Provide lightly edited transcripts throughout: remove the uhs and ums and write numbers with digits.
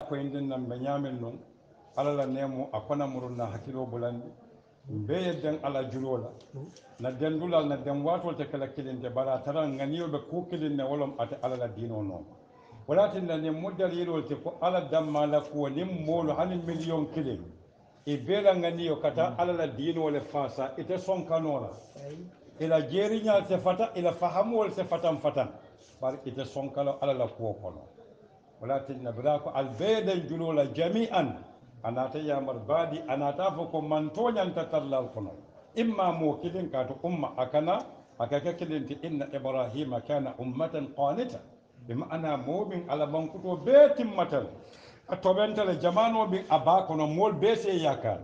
ko indin nan be nyamen non ala la nemo akona murunna hakilo bulandi be yedden ala julola na dendulal na den watol te kala kilinde bara taran ganiyo be ko kilinde wolom ate ala la dino non walatin na ne modalilol te ko ala damma la ko nim molu hanin million kilin e bela ganiyo kata ala la dino le fasa ite son kanola ila jeriñal se fata ila fahamol se fatan fatan bar ite son kala ala la ko kono walatin na bra ko al beden julola jami'an anata yamar badi anata fo ko man toñanta tallal kono imma mo kilin ka to umma akana akaka kilinti inna ibrahima kana ummatan qanita bima ana mu'min ala bankuto be timmatan atobentale jamano bi aba kono mol be se yakar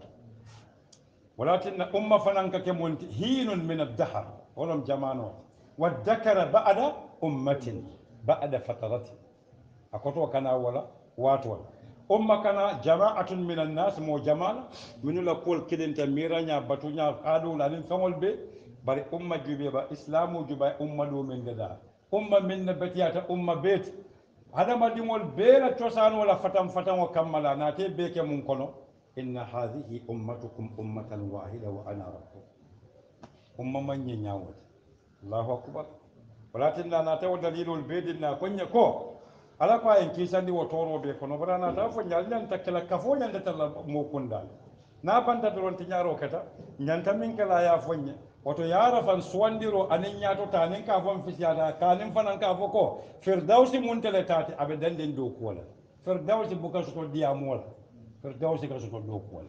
walakin umma fanan ka kemonti hinun min ad-dahr wolom jamano wadhakara ba'da ummatin ba'da fatarati akoto kana wala watwal umma kana jama'atun minan nas mo jamala minu la kol kidenta miranya batunya adu la nin fangol be bari umma jube ba islamu juba umma do min da umma min batiyata umma bet hadama dingol be la tosan wala fatam fatam o kammala na te be ke mun kono inna hadhihi ummatukum ummatan wahida wa ana rabbukum umma man nyaawot allahu akbar walakin na taw dalilul bedina konya ko ala ko en kisandi wo toroɓe kono barana ta fo ñal ñanta kela kafo ñandetalla mo kundal na banta doron ti ñaro kata ñanta min kela ya foñe woto yara fan suwandiro anin ñatota anin ka fon fisiyata kanin fanan ka fo ko firdawsi muntele tati aɓe danden dow kuwola firdawsi buka soto diyamola firdawsi ka soto dow kuwola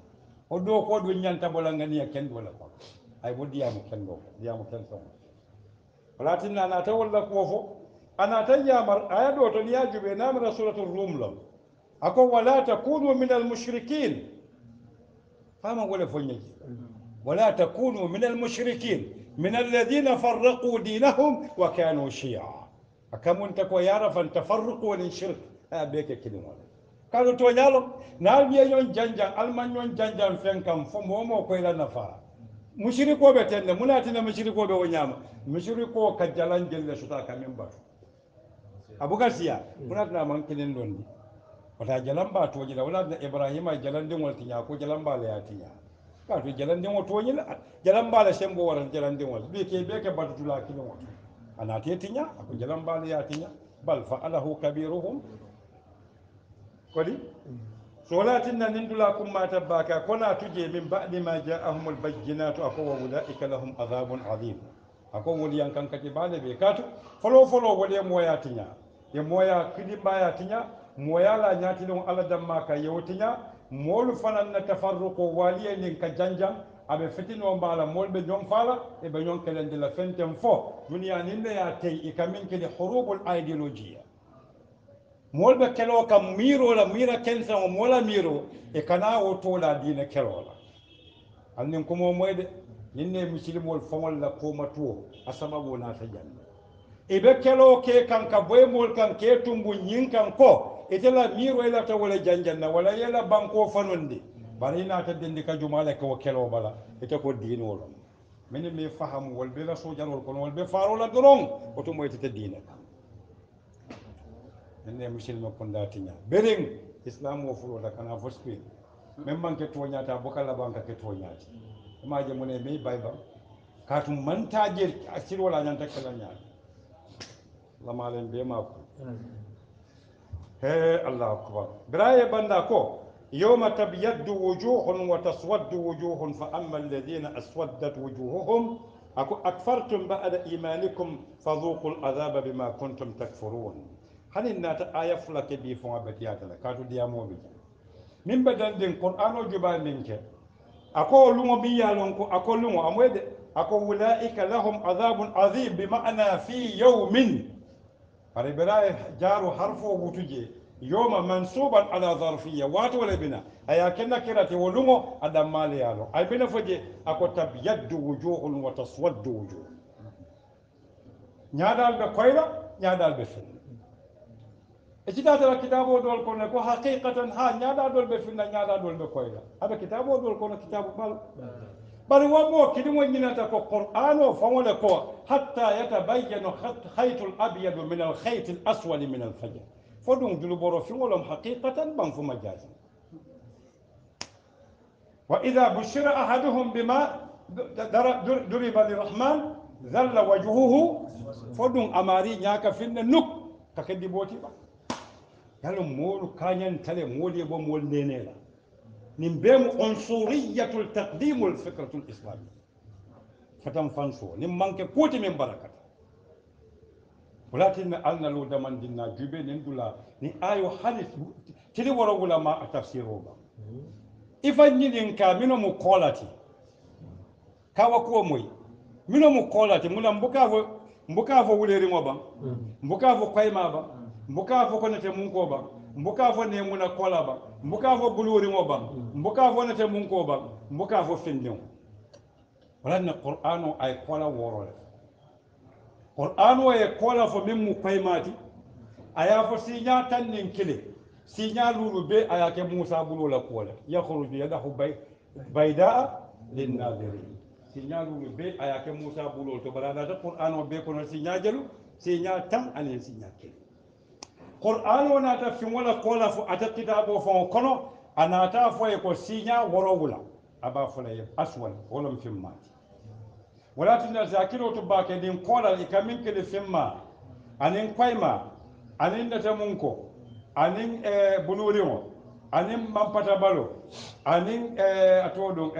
o dow ko ɗum ñanta ɓolanganiya kendola ko ay bo diyamo kendo diyamo ken son wala tinna na ta walla kuwo fo أنا تيامر آيات وتنيا جبنا من سورة الروم لهم أكو ولا تكونوا من المشركين فما ولا فنيج ولا تكونوا من المشركين من الذين فرقوا دينهم وكانوا شيعا أكم أنت يعرف أن تفرقوا من الشرك أبيك كلمة قالوا تونيالو نال يون جنجان ألمان يون جنجان فين كم فمومو كويلا نفا مشركوا بتند مناتنا مشركوا بونياما مشركوا كجلان جل شتا كمين باتو abuka siya kuna tuna man kinin londi wata jalamba to jila wala da ibrahima jalandin wal tinya ko jalamba la yatinya ka to jalandin wato jila jalamba la sembo waran jalandin wal be ke batula kinin wato ana te tinya ko jalamba la yatinya bal fa'alahu kabiruhum kodi solatin nan nindula kum mata baka kona tuje min ba'di ma ja'ahumul bayyinatu akwa ulaika lahum adhabun adhim akwa waliyan kan kake bale be katu folo waliyan moyatinya ye moya kidimba ya tinya moya la nyati don ala damma ka yewtinya molu fanan na tafarruqo waliye nin ka janjam abe fitino mbala mol be ñom fala e be ñon kelen de la fentem fo dunia ninne ya tay e kamin ke hurubul ideologia mol be kelo kam miro la mira kensa o mola miro e kana o to la dina kelo la annin ko mo moyde ninne muslimol fomol la ko matuo asababu na ta janna ibe kelo ke kan ka boy mol kan ke tumbu nyin kan ko itela miro ila ta wala janjanna wala yela banko fanondi bari na ta dendi ka jumala ko kelo bala ite ko diino wala min mi faham wal be la so jarol ko wal be faro la doron oto moy te diina ne muslima ko ndatinya bering islam wo fulo da kana fospi même man ke toñata bokala banka ke toñati maaje mone mi bayba katum man tajir asir wala nyanta kala nyaa lama len be mako he allah akbar braye banda ko yawma tabyaddu wujuhun wa taswaddu wujuhun fa amma alladhina aswaddat wujuhuhum akfartum ba'da imanikum fadhuqul adhaba bima kuntum takfurun hanin nata aya fulake bi fon abetiyata la katu diamo bi min badan den qur'ano juba minke ako lungo mi yalon ko ako lungo amwede ako ulaika lahum adhabun adhim bima'na fi yawmin فربلاي جارو حرفه بوتجي يوم منصوبا على ظرفيه وات ولا بنا ايا كنا كراتي ولمو ادم مالي يالو اي بنا فجي اكو تبيد وجوه وتسود وجوه نيادال بكويلا نيادال بفن اجتات الكتاب دول كون كو حقيقه ها نيادال دول بفن نيادال دول بكويلا هذا كتاب دول كون كتاب بال بل ومو كلمه نينتا كو قران فمول كو حتى يتبين خيط الابيض من الخيط الاسود من الفجر فدون جلبورو في ولم حقيقة بان فما جاز وإذا بشر أحدهم بما ضرب للرحمن ذل وجهه فدون أماري نياك فين نك ككدي بوتي با يالو مول كانين تلي مولي بو مول نينيلا نمبيم عنصرية التقديم الفكرة الإسلامية فتم فانسو نمانك كوتي من بركة ولكن ألنا لو دمان دينا جبه نندولا ni ayo halis tili wara wula ma tafsiro ba ifanyi dinka mino mu kolati kawa ko moy mino mu kolati muna mbuka fo wuleri ngoba mbuka fo kayma ba mbuka fo konete mun ko ba mbuka fo ne muna kola ba mbuka fo buluri ngoba mbuka fo nete mun ko ba mbuka fo finniw wala na qur'anu ay kola worole qur'anu ay kola fo min mu kaymati aya fo sinya tan nin kile sinya lulu be aya ke musa bulo la kola yakhruju yadahu bayda lin nadirin sinya lulu be aya ke musa bulo to barada ta qur'an be kono sinya jalu sinya tan ane sinya kile qur'an wana ta fi wala kola fo ata kitabo fo kono anata fo e ko sinya worowula aba fo la aswal wala mfimma wala tinda zakiro to ba ke din kola ikamin kile fimma anin kwayma anin nata munko anin bulurimo anin mampata balo anin atodon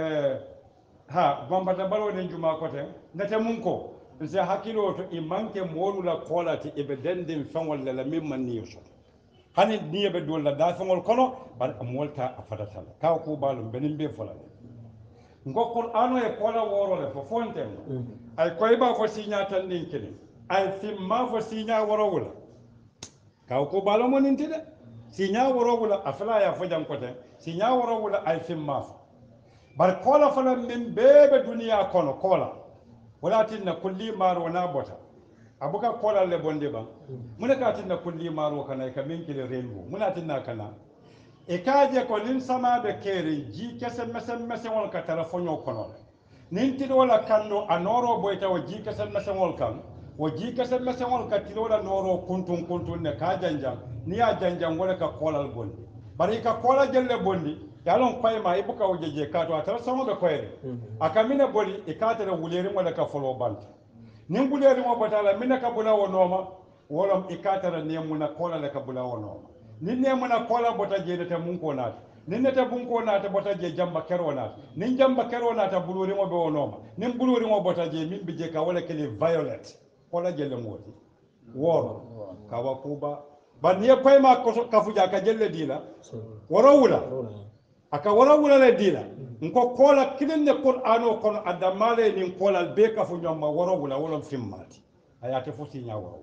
mampata balo nin juma kote nata munko nse hakilo to imanke molu la kolati ibe dendin fawol la mimman niyoso hani niebe dol la da fawol kono bar amolta afadata ka ko balum benin be folale ngo qur'ano e kola worole fo fonten ay koyba fo sinya tan din kene ay simma fo sinya worowula kaw ko balo mo ninte de sinya worowula afala ya fo jam kote sinya worowula ay simma bar kola fana min bebe duniya kono kola wala tinna kulli maro na bota abuka kola le bonde ba muna ka tinna kulli maro kana ka min kile rengo muna tinna kana e kaje ko nin sama be kere ji kese mese wol ka telefonyo kono nin tido wala kando anoro boyta o ji kese mese wol kan o ji kese mese wol ka tido wala noro kuntun ne ka janjang ni ya janjang wala ka kolal bondi bari ka kola jelle bondi yalon koyma ibuka o jeje ka to atara samo be koyre akamina boli e ka tele wuleri wala ka folo bant nin wuleri mo batala mina ka bula wonoma wolom e ka tara ne muna kola le ka bula wonoma nin ne muna kola bota je ta mun ko nata nin ne ta bun ko nata bota je jamba kero nata nin jamba kero nata buluri mo be wonoma nin buluri mo bota je min bi je ka wala kele violet kola je le moti woro kawa kuba ban ye koyma ko kafuja ka jelle dila warawula aka warawula le dila nko kola kilin ne qur'ano kono adamale nin kola be ka fu nyoma warawula wala fimmati ayate fu sinya warawula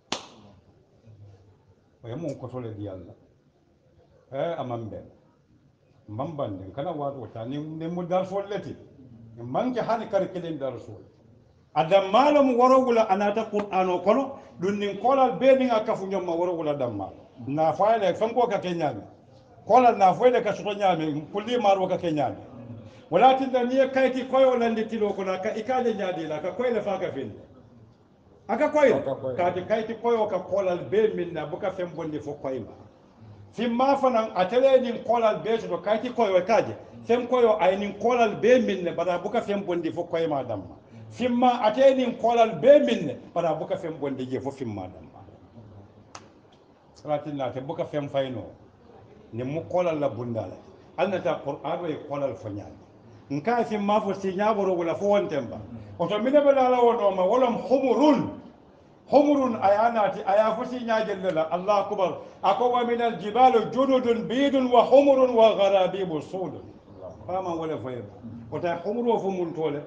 mun kotole di Allah amambe mambande kana wato ta ni mu dar folleti manke hani kar kilen dar sol adam malam warawula anata qur'ano kono dun nin kolal be ni aka fu nyoma warawula damma na faale fanko ka kenyami kolal na faale ka soto nyami kulli maro ka kenyami walakin da ni kayti koyo landi tilo kono ka ikaje nyaadi la ka koyle fa ka fin aka koyle ka kayti koyo ka kolal be minna buka fem bonde fo koyma fimma fanan atele nin kolal be to kayti koyo kaje fem koyo ay nin kolal be minne bara buka fem bonde fo koyma damma fimma atele nin kolal be minne bara buka fem bonde je fo fimma damma salatina te buka fem fayno ni mu kolal la bundala annata qur'an e kolal fo nyaani nka fimma fo sinya boro wala fo wontemba oto mine bala la wono ma wolom humurun ayanati aya fo sinya jellala allah akbar akwa min al jibal jududun bidun wa humurun wa gharabibu sudun fama wala fo ota humuru fo mun tole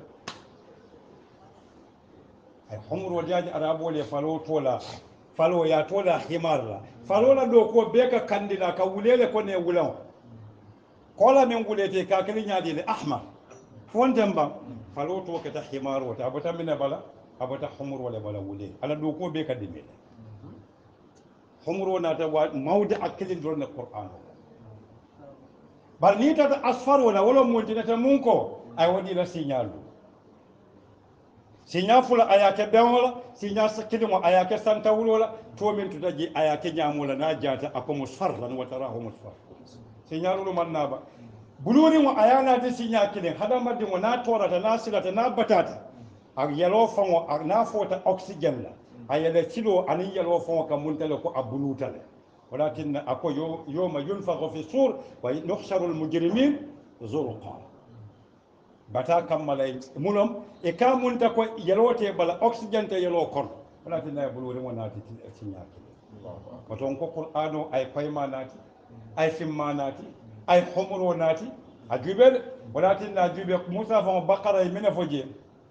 ay humuru jaji arabo le falo tola falo ya tola himarla falo la do ko be ka kandila ka wulele ko ne wulan kola min wulete ka kali nyaadi le ahmar fonten ban falo to ke ta himaro ta abata mina bala abata humur wala bala wule ala do ko be ka dimbe humur na ta mawdi akilin do na qur'an bar ni ta asfar wala mun tinata mun ko ay wadi la signalu sinya fula ayake benwola sinya sakidimo ayake santa wulola to min tutaji ayake nyamola na jata ako musfarran wa tarahu musfar sinya lulu mannaba buluni mo ayana ti sinya kidin hada maddi mo na torata na silata na batata ak yelo fango ak na fota oxygen la ayele kilo ani yelo fango kam muntale ko abulutale ولكن أكو يوم ينفخ في الصور ونحشر المجرمين زرقا بتا كمل مولم إكامون تكو يلوتي بلا أكسجين تيلو كون ولكن لا يبلو رمو ناتي تنياك وتونكو قرآن أي قيما ناتي أي فيما ناتي أي حمر ناتي أجيبل ولكن أجيب موسى فهم بقرة من فوجي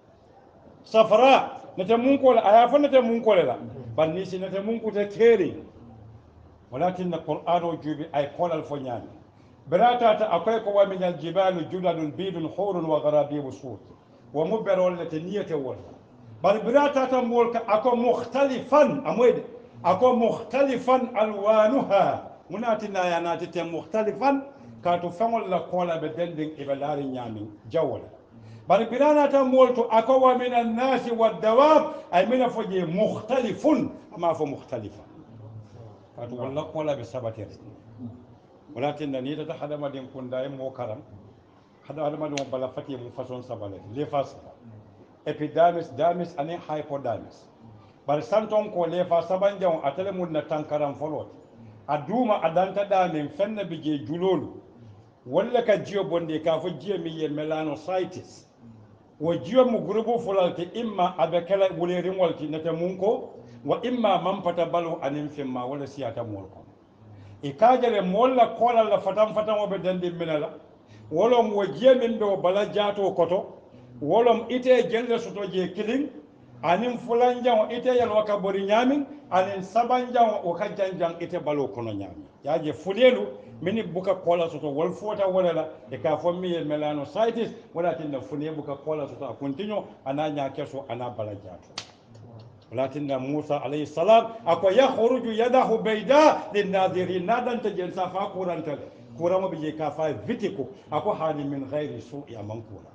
صفراء نتمونكو أيافا نتمونكو لا بنيسي نتمونكو تكيري ولكن القرآن يجيب أي قول الفنيان براتا أكويك ومن الجبال جدد بيض حور وغرابيب سود ومبر التي نية ورد بل براتا مولك أكو مختلفا أمويد أكو مختلفا ألوانها مناتنا يا ناتي مختلفا كاتو فمول لقول بدندن إبلار نيامين جولا بل براتا مولك أكو من الناس والدواب أي من فجي مختلف أما فمختلفا walla kola be sabatere walakin ni ta hada madin kun da mo karam hada madin bala fati mu façon sabale les face epidermis dermis ani hypodermis bar santon ko le fa saban jaw atele mun na tankaram folot aduma adanta da men fenna bije julolu walla ka jiyo bonde ka fo jiyo mi ye melanocytes wo jiyo mu grubu fulalti imma abekala wulerin walti nata munko wa imma man fata balu anin fimma wala siyata mol ko e kajale molla kola la fatam fatam obe dandi minala wolom wo jemin do bala jato koto wolom ite jelle soto je kilin anin fulan jang ite yal waka bori nyamin anin saban jang o ka janjang ite balo kono nyami yaje fulelu mini buka kola soto wol fota wala la e ka fo mi melanocytes wala tin fune buka kola soto a continue ananya keso ana bala jato ولكن موسى عليه السلام أكو يخرج يده بيداء للناظرين نادن تجن سافا كوران تل كورا ما بيجي كافا فيتيكو أكو هذه من غير سوء من كورا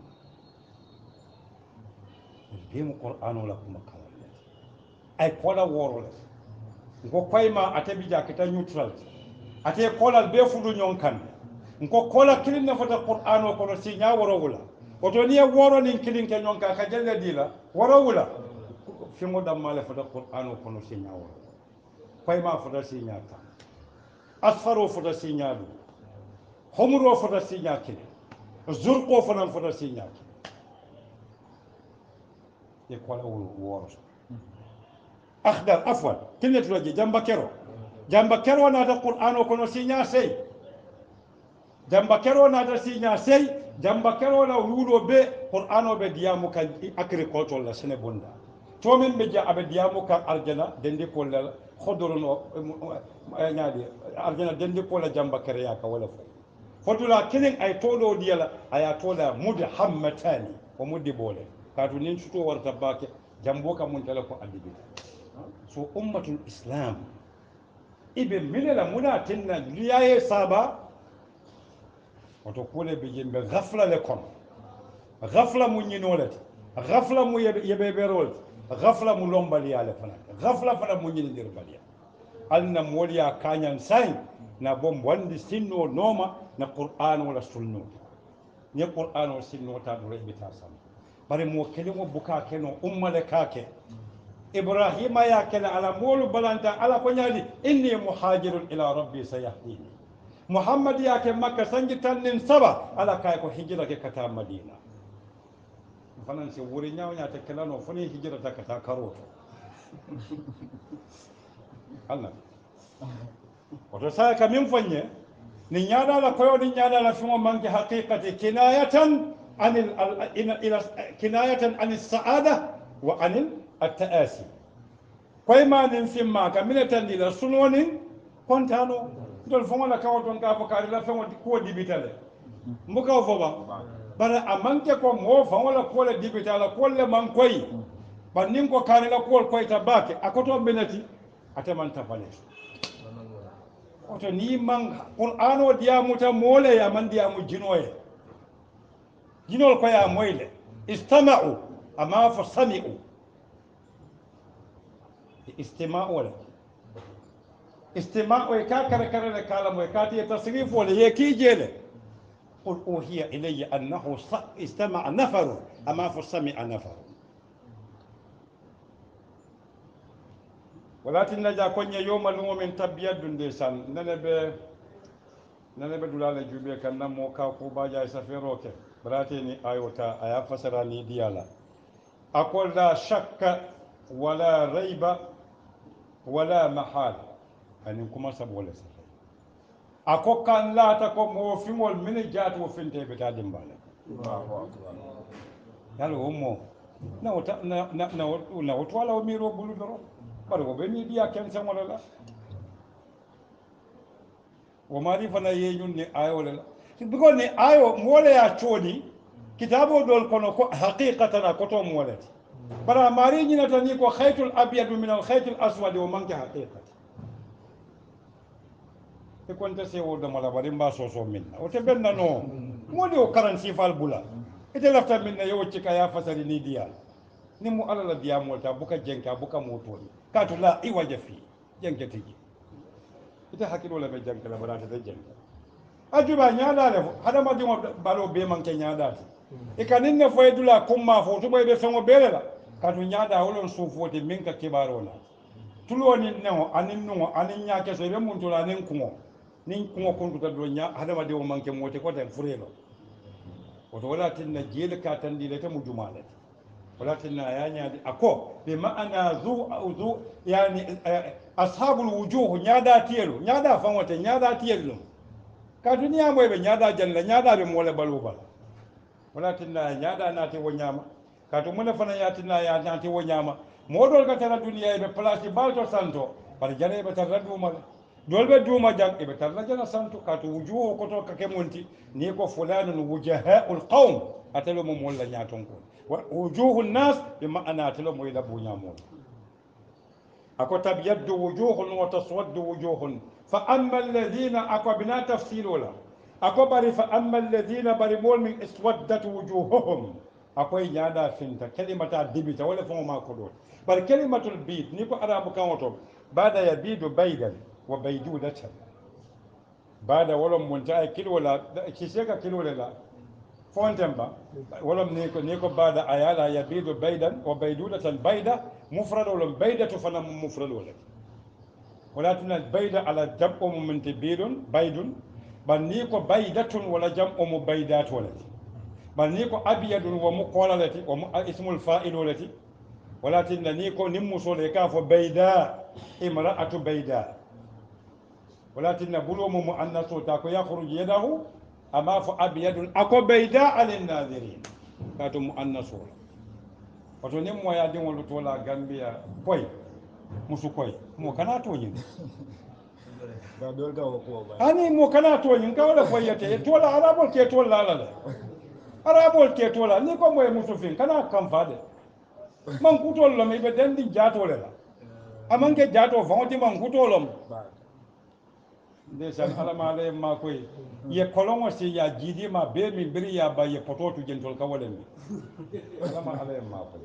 الجيم القرآن لكم كلام أي كولا وورلس نكو كويما أتبي جاكتا نيوترال أتي كولا بيفلو نيونكان نكو كولا كلين نفتا القرآن وكولا سينيا ورولا وتونيا وورو نين كنيونكا كجل ديلا ورولا fimo dammale fota qur'ano kono siñawo koyma fota siñata asfaro fota siñaɗu homro fota siña kile zurqo fanan fota siña kile e kola woro akhdar afwan kinetulaje jamba kero nata qur'ano kono siña sey jamba kero nata siña sey jamba kero la wuulo be qur'ano be diyamu kan agriculture la sene bonda tomin be ja abe diamu kan arjana dendi ko la khodorono nyaade arjana dendi ko la jamba kare ya ka wala fo fodula kilin ay todo diyala aya tola mudhammatani o muddi bole katu nin suto warta bake jambo ka mun tala ko adibi so ummatul islam ibe minela muna tinna liyaye saba oto kole be jembe ghafla le kon ghafla mu nyinolati ghafla mu yebe berol غفلة ملومباليا لفنا غفلة فنا منين دير باليا ألنا موليا كانيان ساين نبوم وندي سينو نوما نقرآن ولا سنو نقرآن ولا سنو تادو بتاسم بري موكلمو بكا كنو لكاكي إبراهيم يا كلا على مولو بلانتا على كنيالي إني مهاجر إلى ربي سيهديني محمد يا كمكة سنجتان سبا على كايكو هجرة كتا مدينة fanan se wuri nyawnya ta kelano fani hijira ta kata karoto Allah wato sai ka min fanye ni nyada la koyo ni nyada la fimo manki haqiqati kinayatan anil ila kinayatan anis saada wa anil at-ta'asi koy ma nin simma ka minatan ila sunonin kontano dol fo la kawo ton ka fo ka la fo ko dibitale mbuka fo ba bara amanke ko mo fa wala ko la dibitala ko le man koy bannin ko kan la ko koy tabake akoto benati ataman tabale oto ni man qur'ano diamu ta mole ya man diamu jinoye jinol ko ya moyle istama'u أما فسمعوا استماع ولا استماع ويكاكر كرر كلام ويكاتي تصريف ولا يكي جيل قل أوحي إلي أنه استمع نفر أما فسمع نفر ولكن نجا كوني يوم لوم من تبيد دندسان nana be dulala jube kan nan mo ka ko baja safero ke brateni ayota aya fasara ni diyala akol la shakka wala raiba wala mahal anin kuma sabu wala safa ako kan la ta ko mo fimol min jaatu finte be ta dimbale Allahu akbar yalo mo na wata na wata wala mi ro bulu doro bari ko be ni diya ken sen wala la وماري فنا يجون آية ولا لا بيقول ني آية مولى يا تشودي كتابه دول كونو حقيقة أنا كتوم مولى برا ماري نينا تاني كو خيط الأبيض من الخيط الأسود ومانك حقيقة يكون تسيو دمالا بريم باسوسو منا وتبنا نو مولى وكرن سيفال بولا إتلافت منا يوتشيكا يا فسري نيديا نمو على الديا مولتا بوكا جنكا بوكا موتوري كاتو لا إيواجه في جنكا تيجي ite hakkilo la be jankala barata de janka ajuba nyaada le hada ma dimo balo be man ke nyaada e kanin ne foy dula kumma fo to boy be fengo bele la katu nyaada wolon sufote min ka kibaro la tulo ni newo anin nugo anin nyaake so be mun to la nin kungo kuntu ta do nya hada ma dimo man ke mote ko tan furelo oto wala tinna jeel ka tan di le ta mujumale wala tinna ya nyaadi ako be ma'ana zu yani ashabul wujuh nyaada tielu nyaada fanwote nyaada tielu ka duniya moy be nyaada jalla nyaada be mole baluba wala tinna nyaada naati wonyama ka to mun fana yatina ya naati wonyama modol ka tara duniya be place balto santo par jare be tarra duma dolbe duma jang be tarra jana santo ka to wujuh ko to ka kemonti ni ko fulanun wujahaul qawm atelo mo molla nyaaton ko wujuhun nas be ma'ana atelo moy la bunyamo أكو تبيض وجوه وتسود وجوه فأما الذين أكو بنا تفصيل ولا أكو بري فأما الذين بري مول من اسودت وجوههم أكو يادا فينتا كلمة ديبيت ولا فهم ما كدول بل كلمة البيت نيكو أرابو كاوتو بعد يبيد بيدا وبيدودة بعد ولا منتهى كيلو ولا كيسيكا كيلو ولا فونتمبا ولم نيكو بعد أيالا يبيد بيدا وبيدودة بيدا مفرد ولا بيدة فنا مفرد ولكن البيدة على جمع من بيد بل نيكو بيدة ولا جمع بيدات بل نيكو أبيض ومقولة اسم الفاعل ولكن نيكو نمسو لكاف بيداء امرأة بيداء ولكن بلوم مؤنث تاكو يخرج يده أما فأبيض أكو بيداء للناظرين كاتو مؤنث wato ne mo ya din wolu tola Gambia koy musu koy mo kana to yin da dol ga ko ba ani mo kana to yin ka wala koyete tola arabol ke tola la arabol ke tola ni ko moy musu fin kana kam fade man kutol lo me be dendi jato le la amanke jato fonti man kutolom ndesan alamale ma koy ye kolongo si ya jidi ma be mi biri ya ba ye pototu jentol ka wala mi alama ale ma koy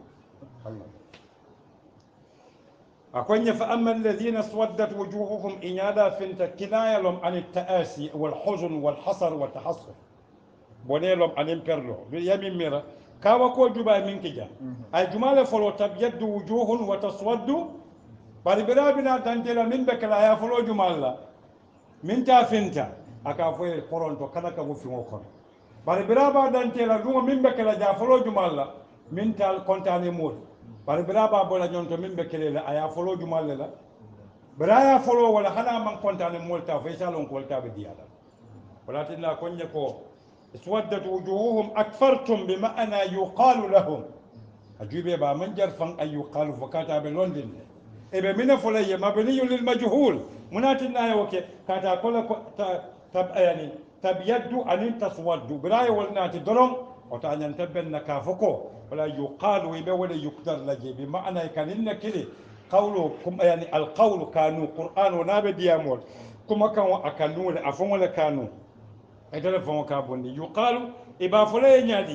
أكون فأما الذين اسودت وجوههم إنادا فنت كناية لهم عن التآسي والحزن والحصر والتحصر بني لهم عن إمبرلو يمين ميرا كاوا كو جبا من كجا أي جمال فلو تبيد وجوه وتسود بربرا بنا دانجلا من بكلا يا فلو جمال من تا فنتا أكافوي كورونتو كنا كابو في موكون بربرا با دانجلا لو من بكلا جا فلو جمال من تا كونتاني مود bari bira ba bola nyonto min be kelele aya folo jumalle la bira ya folo wala hana man kontane molta fa salon ko ta be diala wala tinna konye ko swaddat wujuhum akfartum bima ana yuqalu lahum ajibe ba man jarfan ay yuqalu fakata be londin e be mina fola ye mabni lil majhul munatinna ya wake kata kola tab yani tabyaddu an taswaddu bira ya walna ti dorom o ta nyan tabben na ka foko ولا يقال ولا يقدر لجي بمعنى كان إن كده قوله يعني القول كانوا قرآن ونابي ديامول كما كانوا أكلون أفهم ولا كانوا إذا فهم كابون يقال إبا فلا ينادي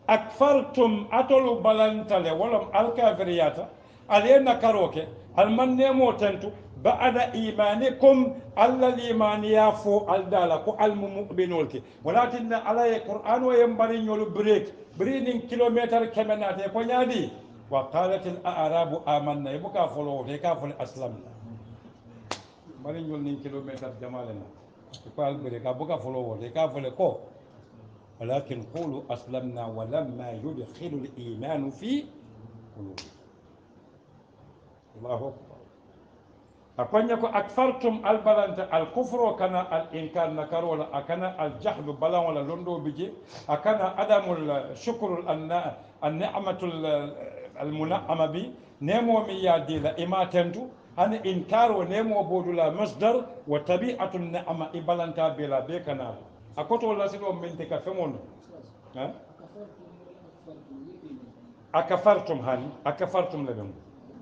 akfartum atolu balantale walam alkafiriyata alena karoke almannemo tentu ba'da imanikum alla limaniya fo aldala ko almu'minolke walakinna alaye qur'an wa yambari nyolu break breathing kilometer kemenate ko nyaadi wa qalat al a'rabu amanna ibuka folo te ka folo aslamna bari nyol nin kilometer jamalena ko albere ka buka folo wote ka folo ko ولكن قولوا أسلمنا ولما يدخل الإيمان في قلوبكم الله أكبر أكون يكو أكثرتم البلانت الكفر وكان الإنكار نكر ولا أكان الجهل بلا ولا لندو بيجي أكان عدم الشكر النعمة المنعمة بي نمو ميادي لا إما تنتو أن إنكار ونمو بودلا مصدر وطبيعة النعمة إبلانتا بلا بيكنا أكوتو الله سيدو من تكفمون أكفرتم هاني أكفرتم لبن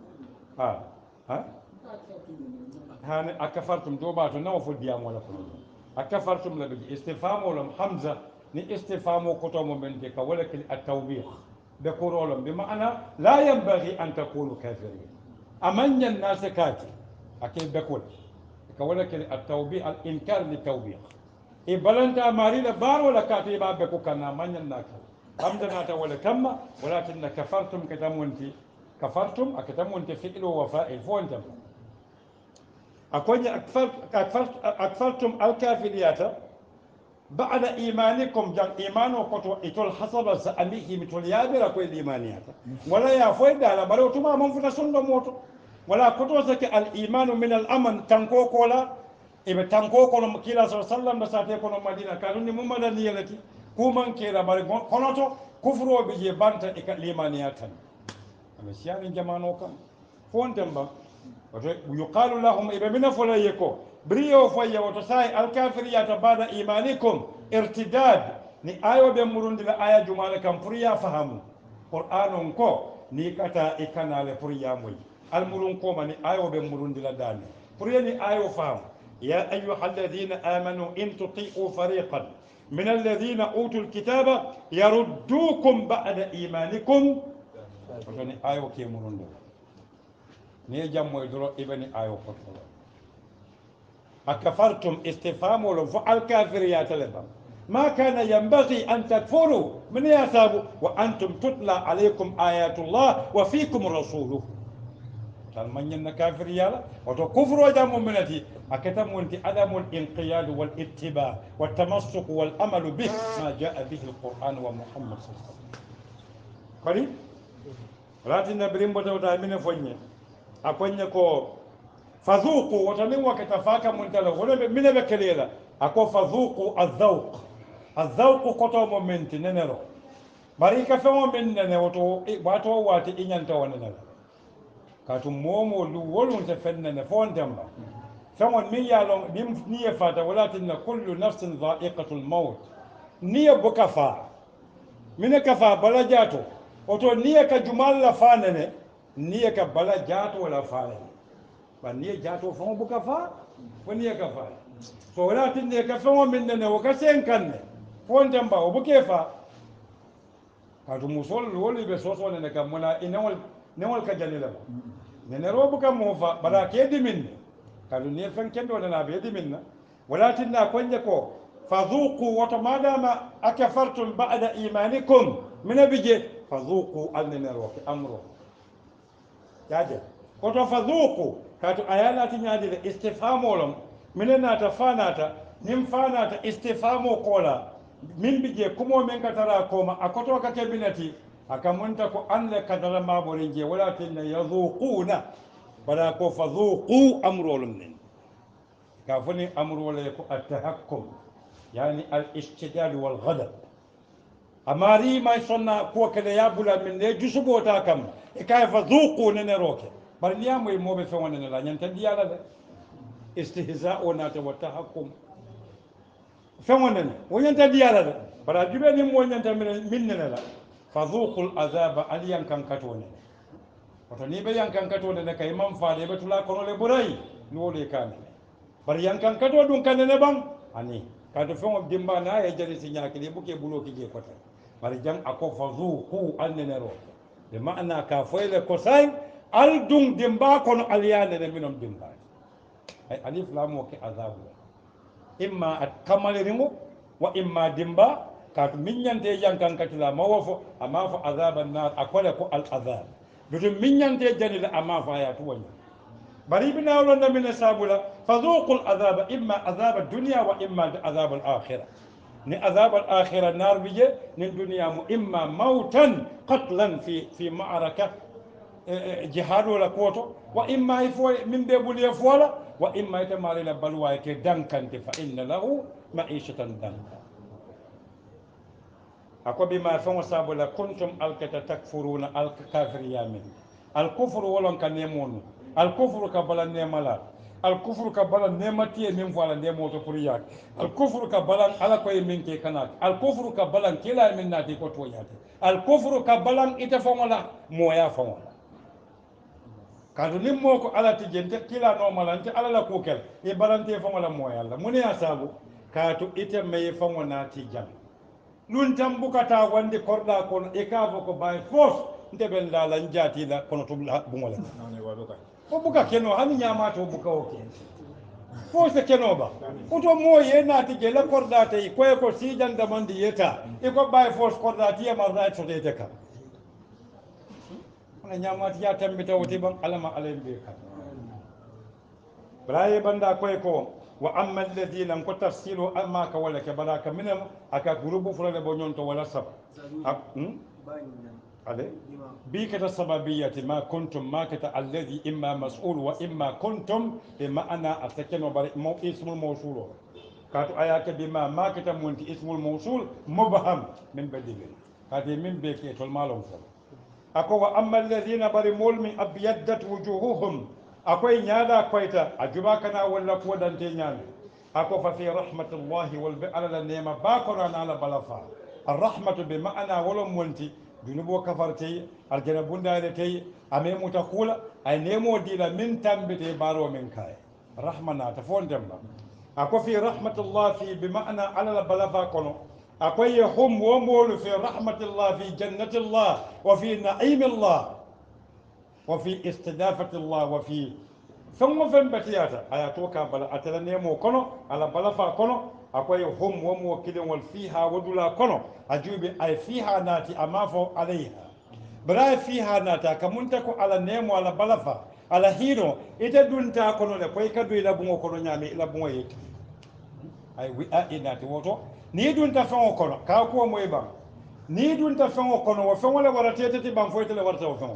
هاني أكفرتم دوباتو نوفو ديام ولا كلهم أكفرتم لبن استفهام ولم حمزة ني استفهام كتو من تك ولكن التوبيخ بقولهم بمعنى لا ينبغي أن تكونوا كافرين أمن الناس كاتي أكيد بقول ولكن التوبيخ الإنكار للتوبيخ إبلانتا ماريلا بار ولا كاتبا بكو كنا من يناك حمدنا ولا كما ولكن كفرتم كتمونتي كفرتم أكتمونتي فعل وفاعل فونتم أكون أكفرتم الكافريات بعد إيمانكم جان إيمانو كتو إتول حسب سأميه متول يابر كوي الإيمانيات ولا يفويد على برو تما من فتسون موتو ولا كتو سك الإيمان من الأمن تنكو كولا ibe tanko kono kila sallam basate kono madina kaluni mumada niyelati kuman kera bari konoto kufro be je banta e limaniyatan ama siyani jamano kam fontemba wato yuqalu lahum ibe mina fola yeko briyo foya wato sai alkafiriyata bada imanikum irtidad ni ayo be murundila aya jumala kam puriya fahamu qur'anon ko ni kata ikanale puriya moy almurun ko mani ayo be murundila dane puriya ni ayo fahamu يا أيها الذين آمنوا إن تطيعوا فريقا من الذين أوتوا الكتاب يردوكم بعد إيمانكم آيو كي مرندو نيجام ويدرو ابن آيو قطر أكفرتم استفهام ولو فعل كافريات لبا ما كان ينبغي أن تكفروا من ياسابوا وأنتم تتلى عليكم آيات الله وفيكم رسوله من ين كافر يالا وتو كفر وجام منتي أكتم أنت عدم الانقياد والاتباع والتمسك والأمل به ما جاء به القرآن ومحمد صلى الله عليه وسلم قريب لكن نبرم بتوتا من فني أكون يكو فذوقوا وتمن وكتفاك منتلا ولا من بكليلا أكو فذوقوا الذوق الذوق كتو مومنت ننرو بريك فمو من ننرو واتو واتي إنيانتو ننرو katu momo lu wolun te fenne fondamba famon mi yalon nim niye fata walakin kullu nafsin dha'iqatul maut niye bukafa mine kafa bala jato oto niye ka jumal la fanene niye ka bala jato wala fanene ba niye jato fon bukafa fo niye ka fa so walakin niye ka famon min ne o ka sen kanne fondamba o bukefa katu musol woli be soso ne ka mona inawal newol ka jalila nene robu kam mo fa bala ke dimin kalu ne fen kendo na be dimin walakin na konje ko fadhuqu wa tamadama akafartum ba'da imanikum min bije fadhuqu alnene roki amro yaje ko to fadhuqu katu ayana tinyadi de istifhamolom minena ta fanata nim fanata istifhamo kola min bije kumo men katara koma akoto ka kebinati akamunta ko anle kadara mabori je walakin yadhuquna bala ko fadhuqu amrulum nin kafuni amrul ko at-tahakkum yani al-ishtidad wal ghadab amari ma sonna ko kale ya bula min ne jusubota kam e kay fadhuqu ne roke bar niyamu e mobe fe wonene la nyanta diyala de istihza'u na ta watahakkum fe wonene wonyanta diyala de bara jube ni mo nyanta min ne la fadhuqul azaba aliyan kan katone wato ni be yan kan katone ne kay mam faade be tula kono le buray ni wole kan bar yan kan kato dun kan ne bang ani ka to fon dimba na e jari si nyaaki le buke bulo ki je kota bari jang ako fazuqu annenero de maana ka foyle ko say al dung dimba kono aliyane ne minom dimba ay alif lam wa ki azabu imma at kamaleringo wa imma dimba ka minyante yankan katila mawafo ama fa azaban nar akwala ko al azab bitum minyante janila ama fa ya tuwani bari bina wala min sabula fazuqul azaba imma azab ad-dunya wa imma azab al-akhirah ni azab al-akhirah nar bije ni dunya mu imma mautan qatlan fi ma'araka jihad wala koto wa imma ifo min be buliya fola wa imma itamari la balwa ke dankante fa inna lahu ma'ishatan danka ako bima fa sabula kuntum alkata takfuruna al-kafir yamin al-kufr wala kan nemonu al-kufr ka bala nemala al-kufr ka bala nemati min fala nemoto pour yak al-kufr ka bala ala koy min ke kanat al-kufr ka bala kila min nati ko to yate al-kufr ka bala ita fa wala moya fa wala kadu nimmo ko ala tijente kila no malante ala la kokel e balante fa wala moya la muni asabu katu ita may fa wona ti jam nun tam bukata wande korda kono e ka ko bay force ndeben la la njati la kono to bungole o buka keno hani nyama to buka oke force keno ba uto moye nati je la korda te ko ko sijan da mandi yeta e ko bay force korda ti ma right to te ka ana nyama ti ya tambita wote ban alama alayim be ka braye banda ko wa amma alladhina ko tafsilu amma ka wala ka baraka minam aka gurubu fulale bo nyonto wala sab ale bi kata sababiyati ma kuntum ma kata alladhi imma mas'ul wa imma kuntum ma ana atakeno bari mo ismul mawsul katu ayaka bima ma kata munti ismul mawsul mubham min badilin kati min be ke tol malon fo ako wa amma alladhina bari mulmi abyaddat wujuhuhum akoy nyaada koyta ajuba kana wala ko dante nyaami ako fa fi rahmatullahi wal bi ala nema ba ko na ala balafa arrahmatu bi ma'ana wala munti dunubo kafartey aljana bundaade tey ame mutakula ay nemo dila min tambite baro min kay rahmana ta fondemba ako fi rahmatullah fi bi ma'ana ala balafa kono akoy hum wo molu fi rahmatullah fi jannatillah wa fi na'imillah وفي استضافة الله وفي ثم فين بتياتا آياتوكا بلا أتلا نيمو كونو على بلافا كونو أكوي هم وموكلين والفيها ودولا كونو أجوبي أي فيها ناتي أمافو عليها براي فيها ناتا كمونتكو على نيمو على بلافا على هيرو إتا دونتا كونو لكوي كدو إلا بمو كونو نيامي إلا بمو يك أي وي ناتي ووتو ني دونتا فنو كونو كاكو مويبان ني دونتا فنو كونو وفنو لوراتيتي بانفويت لورتا وفنو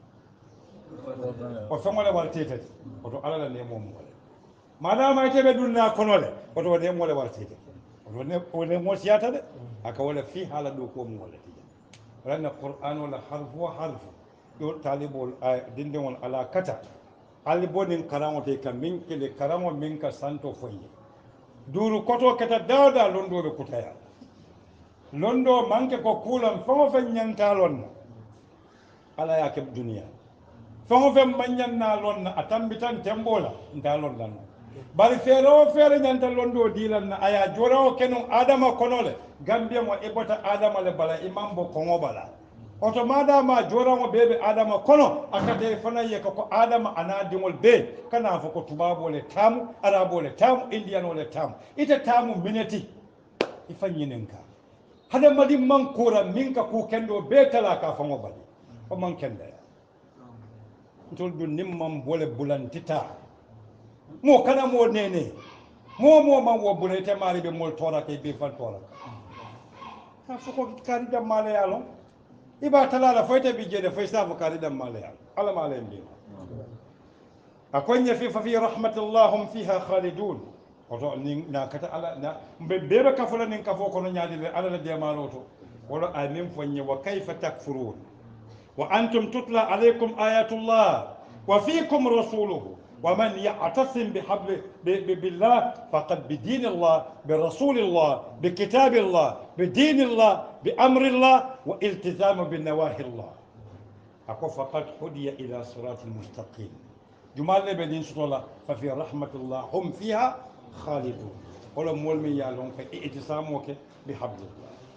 o fengole wartete oto ala la nemo mo wala madama ite be dunna konole oto ne mo le wartete oto ne o ne mo siata de aka wala fi hala do ko mo wala tija ranna qur'an wala harfu wa harfu do talibul dinde won ala kata alibonin karamo te kam min kele karamo min ka santo foye duru koto kata dawda londo be kutaya londo manke ko kulan famo fe nyanta lonna ala yake duniya fɛn o fɛn man ɲan na lɔn na a tan bi tan tembo la n t'a lɔn la bari feere o feere ɲanta lɔn do di la na a y'a jora o kɛnɛ adama kɔnɔ le gambia mo e bɔta adama le bala i man bɔ kɔngɔ bala oto madama jora mo bebe adama kono akate fana ye ko adama ana dingol be kana fo ko tubabo le tamu arabo le tamu indiano le tamu ite tamu mineti ifanyinenka hada madi man kora minka ku kendo be tala ka fango bali o man kende ntol du nimman bole bulantita mo kana mo nene mo man wo bulete mari be mol tora ke be fal tora ka fo ko kari da male yalo iba talala foyta bi jede foy safu kari da male yalo ala male mbi akonya fi fa fi rahmatullahum fiha khalidun oto ni na kata ala na bebe ka fula nin ka fo ko no nyaadi le ala de maroto wala amin fonye wa kayfa takfurun وأنتم تتلى عليكم آيات الله وفيكم رسوله ومن يعتصم بحبل بالله فقد بدين الله برسول الله بكتاب الله بدين الله بأمر الله والتزام بالنواهي الله أقول فقد هدي إلى صراط المستقيم جمال بدين الله ففي رحمة الله هم فيها خالدون ولا مول من يعلم في اعتصامك بحبل الله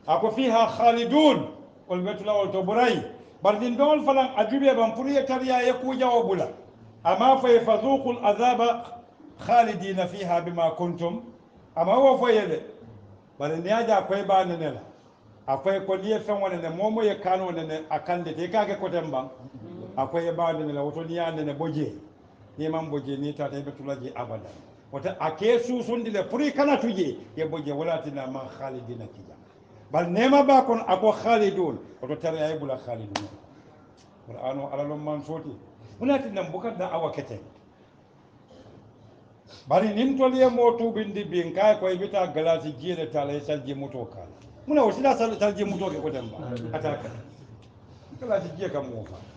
ako fiha khalidun wal betula wal to buray bar din dol fanan ajube ban puriya tariya ya ku jawo bula amma fa yazuqul azaba khalidina fiha bima kuntum amma wa fa yele bar ni aja koy ba ne la akwai ko liye fen wona ne momo ye kano ne akande te kage ko temban akwai ba ne la woto ni ande ne boje ni man boje ni tata betula je abada wata ake susundi le puri kana tuje ye boje walatina ma khalidina kija bal nema ba kon ako khalidun oto tare ay bula khalidun qur'anu ala lon man soti munati nam bukat da awa kete bari nin toliye motu bindi bin kay koy bita galasi jere tala salji moto kala muna wasila salji moto ke ko demba ataka galasi je kam mo fa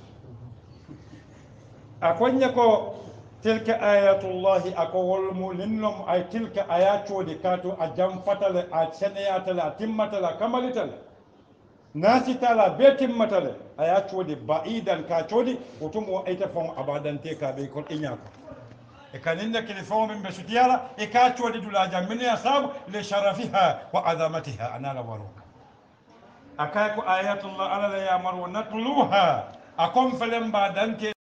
akonya ko تلك آيات الله أقول مولنهم أي تلك آيات ودكاتو أجام فتل أتسنيات الأتمة كمالتل ناسي تالا بيتمة آيات ودي بعيدا كاتودي وتمو أيتفهم أبدا تيكا بيكون إنياكو كان إنك لفهم من بسوتيالا إكاتو ودي دولا جامني أصاب لشرفها وعظمتها أنا لوروك أكاكو آيات الله على لا يامر ونتلوها أقوم فلم بعدن